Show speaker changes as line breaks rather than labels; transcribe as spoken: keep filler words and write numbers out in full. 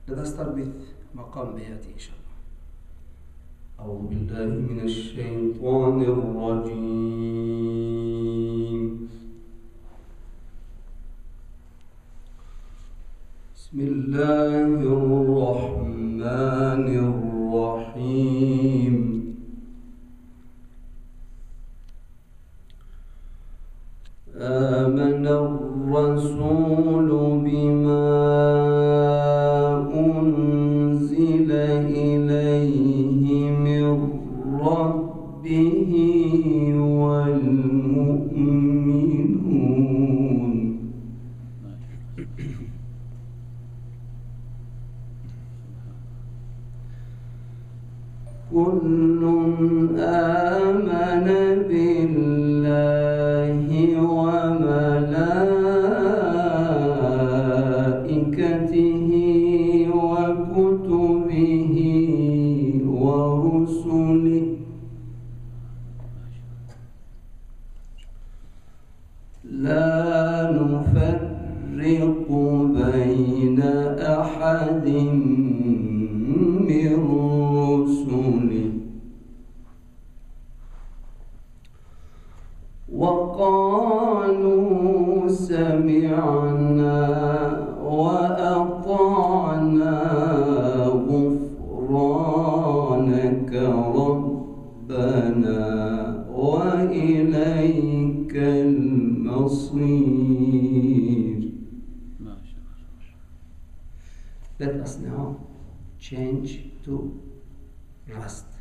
Let us start with مقام بياتي إن شاء الله.
أعوذ بالله من الشيطان الرجيم. بسم الله الرحمن الرحيم. آمن الرسول بما أنزل إليه من ربه والمؤمنون كل آمن بالله وملائكته وكتبه ورسله لا نفرق بين أحد من رسله وقالوا سمعنا وأطعنا غفرانك ربنا وإليك المصير. Let us now change to rust.